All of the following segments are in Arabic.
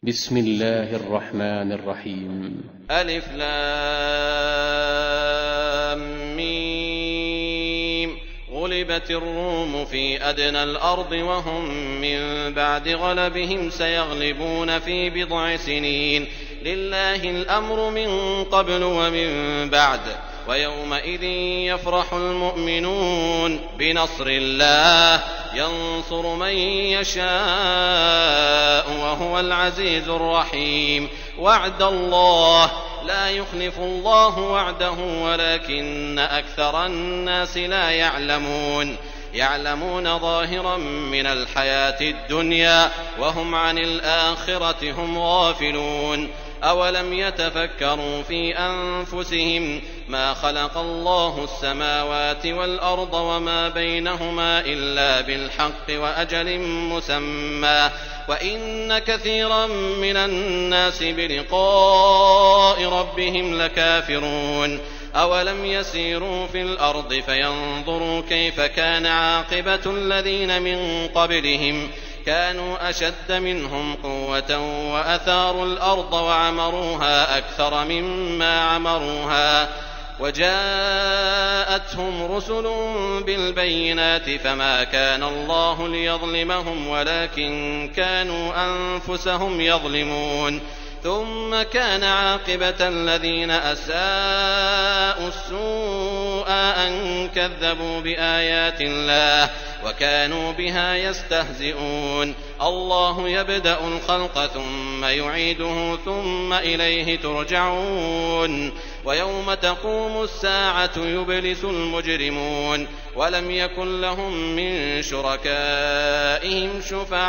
بسم الله الرحمن الرحيم. ألف لام ميم. غلبت الروم في أدنى الأرض وهم من بعد غلبهم سيغلبون في بضع سنين. لله الأمر من قبل ومن بعد. ويومئذ يفرح المؤمنون بنصر الله ينصر من يشاء وهو العزيز الرحيم. وعد الله لا يخلف الله وعده ولكن أكثر الناس لا يعلمون ظاهرا من الحياة الدنيا وهم عن الآخرة هم غافلون. أولم يتفكروا في أنفسهم ما خلق الله السماوات والأرض وما بينهما إلا بالحق وأجل مسمى وإن كثيرا من الناس بلقاء ربهم لكافرون. أولم يسيروا في الأرض فينظروا كيف كان عاقبة الذين من قبلهم كانوا أشد منهم قوة وأثاروا الأرض وعمروها أكثر مما عمروها وجاءتهم رسل بالبينات فما كان الله ليظلمهم ولكن كانوا أنفسهم يظلمون. ثم كان عاقبة الذين أساءوا السوء أن كذبوا بآيات الله وكانوا بها يستهزئون. الله يبدأ الخلق ثم يعيده ثم إليه ترجعون. ويوم تقوم الساعة يبلس المجرمون ولم يكن لهم من شركائهم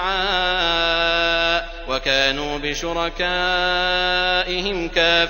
شفعاء وكانوا بشركائهم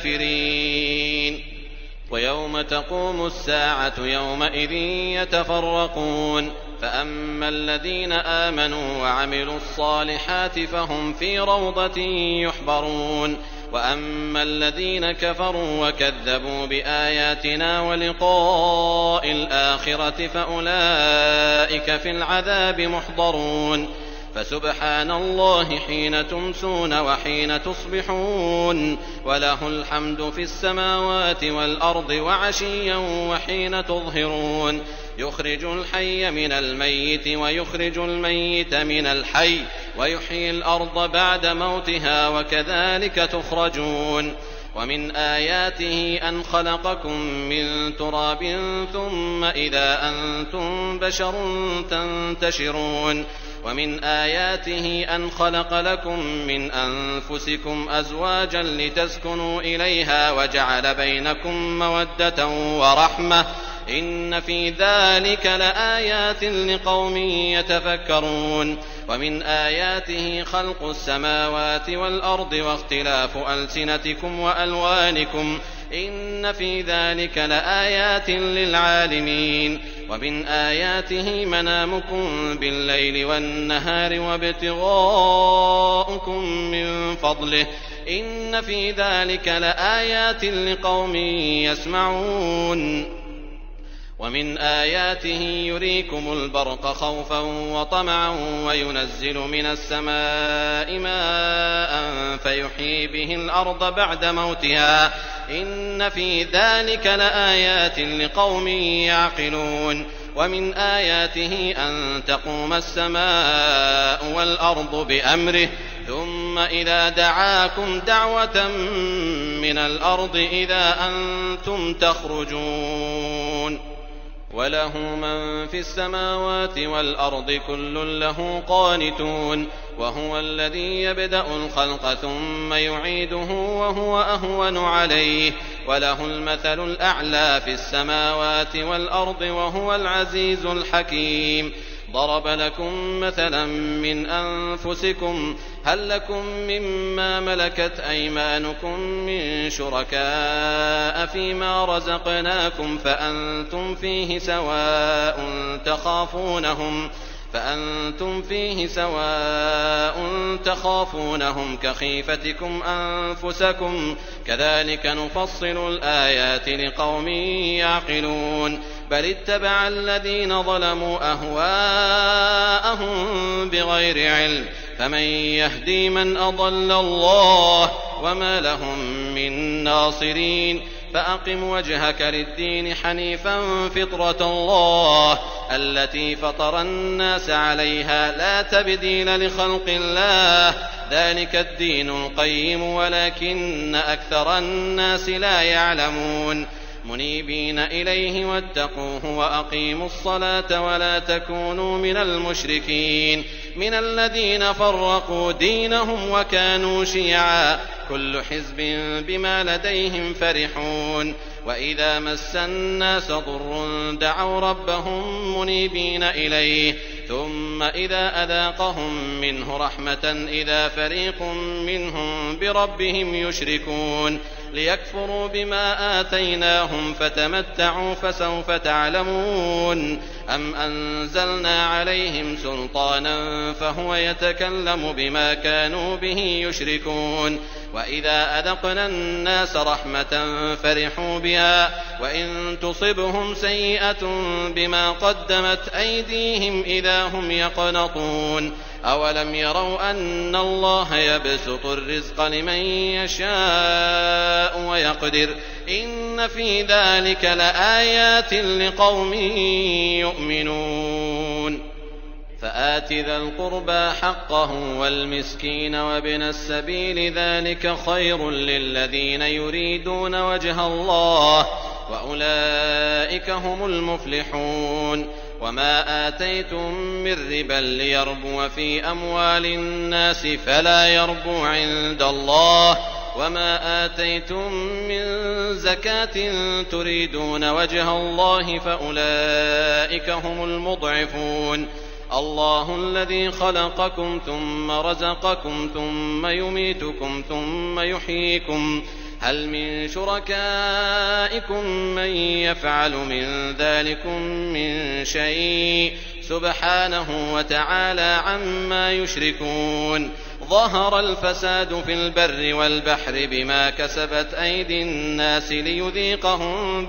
كافرين. ويوم تقوم الساعة يومئذ يتفرقون فأما الذين آمنوا وعملوا الصالحات فهم في روضة يحبرون وأما الذين كفروا وكذبوا بآياتنا ولقاء الآخرة فأولئك في العذاب محضرون. فسبحان الله حين تمسون وحين تصبحون وله الحمد في السماوات والأرض وعشيا وحين تظهرون. يخرج الحي من الميت ويخرج الميت من الحي ويحيي الأرض بعد موتها وكذلك تخرجون. ومن آياته أن خلقكم من تراب ثم إذا أنتم بشر تنتشرون. ومن آياته أن خلق لكم من أنفسكم أزواجا لتسكنوا إليها وجعل بينكم مودة ورحمة إن في ذلك لآيات لقوم يتفكرون. ومن آياته خلق السماوات والأرض واختلاف ألسنتكم وألوانكم إن في ذلك لآيات للعالمين. ومن آياته منامكم بالليل والنهار وابتغاؤكم من فضله إن في ذلك لآيات لقوم يسمعون. ومن آياته يريكم البرق خوفا وطمعا وينزل من السماء ماء فيحيي به الأرض بعد موتها إن في ذلك لآيات لقوم يعقلون. ومن آياته أن تقوم السماء والأرض بأمره ثم إذا دعاكم دعوة من الأرض إذا أنتم تخرجون. وله من في السماوات والأرض كل له قانتون. وهو الذي يبدأ الخلق ثم يعيده وهو أهون عليه وله المثل الأعلى في السماوات والأرض وهو العزيز الحكيم. ضرب لكم مثلا من أنفسكم هل لكم مما ملكت أيمانكم من شركاء فيما رزقناكم فأنتم فيه سواء فأنتم فيه سواء تخافونهم كخيفتكم أنفسكم كذلك نفصل الآيات لقوم يعقلون بل اتبع الذين ظلموا أهواءهم بغير علم فمن يهدي من أضل الله وما لهم من ناصرين فأقم وجهك للدين حنيفا فطرة الله التي فطر الناس عليها لا تبديل لخلق الله ذلك الدين القيم ولكن أكثر الناس لا يعلمون منيبين إليه واتقوه وأقيموا الصلاة ولا تكونوا من المشركين من الذين فرقوا دينهم وكانوا شيعا كل حزب بما لديهم فرحون وإذا مس الناس ضر دعوا ربهم منيبين إليه ثم إذا أذاقهم منه رحمة إذا فريق منهم بربهم يشركون ليكفروا بما آتيناهم فتمتعوا فسوف تعلمون أم أنزلنا عليهم سلطانا فهو يتكلم بما كانوا به يشركون وإذا أذقنا الناس رحمة فرحوا بها وإن تصبهم سيئة بما قدمت أيديهم إذا هم يقنطون أولم يروا أن الله يبسط الرزق لمن يشاء ويقدر إن في ذلك لآيات لقوم يؤمنون فآت ذا القربى حقه والمسكين وابن السبيل ذلك خير للذين يريدون وجه الله وأولئك هم المفلحون وما آتيتم من ربا ليربو في أموال الناس فلا يربو عند الله وما آتيتم من زكاة تريدون وجه الله فأولئك هم المضعفون الله الذي خلقكم ثم رزقكم ثم يميتكم ثم يحييكم هل من شركائكم من يفعل من ذلكم من شيء سبحانه وتعالى عما يشركون ظهر الفساد في البر والبحر بما كسبت أيدي الناس ليذيقهم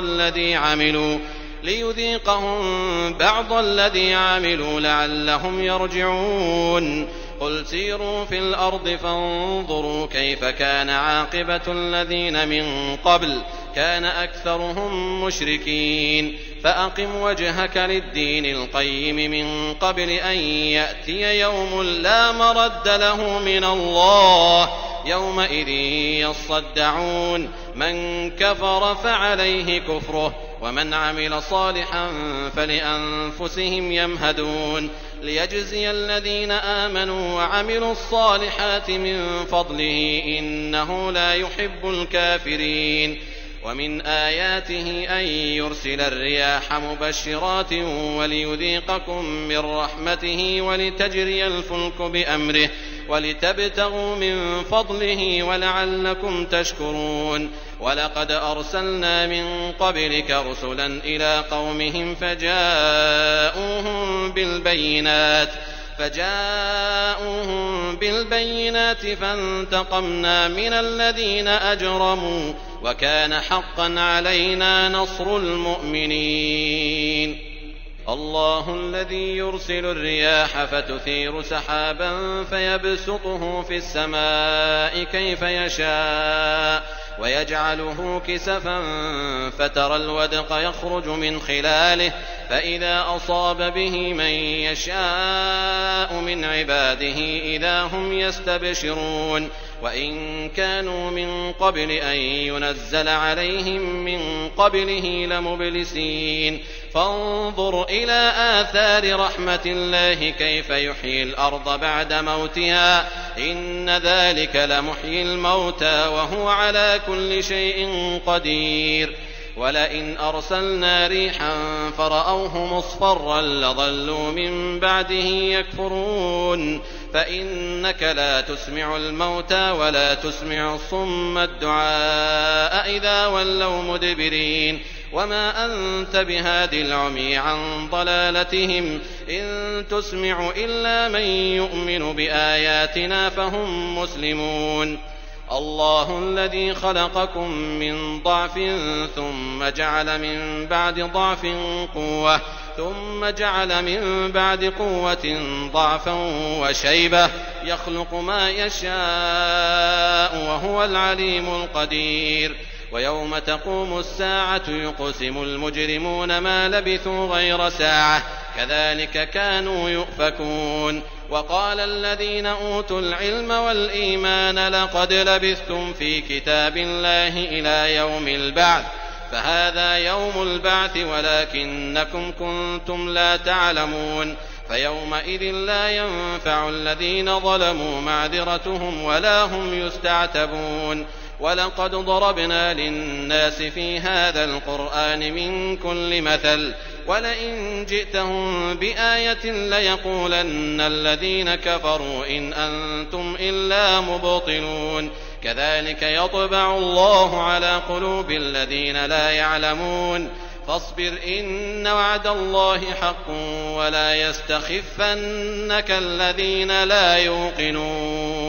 بعض الذي عملوا لعلهم يرجعون قل سيروا في الأرض فانظروا كيف كان عاقبة الذين من قبل كان أكثرهم مشركين فأقم وجهك للدين القيم من قبل أن يأتي يوم لا مرد له من الله يومئذ يصدعون من كفر فعليه كفره ومن عمل صالحا فلأنفسهم يمهدون ليجزي الذين آمنوا وعملوا الصالحات من فضله إنه لا يحب الكافرين ومن آياته أن يرسل الرياح مبشرات وليذيقكم من رحمته ولتجري الفلك بأمره ولتبتغوا من فضله ولعلكم تشكرون ولقد أرسلنا من قبلك رسلا إلى قومهم فجاءوهم بالبينات فانتقمنا من الذين أجرموا وكان حقا علينا نصر المؤمنين الله الذي يرسل الرياح فتثير سحابا فيبسطه في السماء كيف يشاء ويجعله كسفا فترى الودق يخرج من خلاله فإذا أصاب به من يشاء من عباده إذا هم يستبشرون وإن كانوا من قبل أن ينزل عليهم من قبله لمبلسين فانظر إلى آثار رحمة الله كيف يحيي الأرض بعد موتها إن ذلك لمحيي الموتى وهو على كل شيء قدير ولئن أرسلنا ريحا فرأوه مصفرا لظلوا من بعده يكفرون فإنك لا تسمع الموتى ولا تسمع الصم الدعاء إذا ولوا مدبرين وما أنت بهاد العمي عن ضلالتهم إن تسمع إلا من يؤمن بآياتنا فهم مسلمون الله الذي خلقكم من ضعف ثم جعل من بعد ضعف قوة ثم جعل من بعد قوة ضعفا وشيبة يخلق ما يشاء وهو العليم القدير ويوم تقوم الساعة يقسم المجرمون ما لبثوا غير ساعة كذلك كانوا يؤفكون وقال الذين أوتوا العلم والإيمان لقد لبثتم في كتاب الله إلى يوم البعث فهذا يوم البعث ولكنكم كنتم لا تعلمون فيومئذ لا ينفع الذين ظلموا معذرتهم ولا هم يستعتبون ولقد ضربنا للناس في هذا القرآن من كل مثل ولئن جئتهم بآية ليقولن الذين كفروا إن أنتم إلا مبطلون كذلك يطبع الله على قلوب الذين لا يعلمون فاصبر إن وعد الله حق ولا يستخفنك الذين لا يوقنون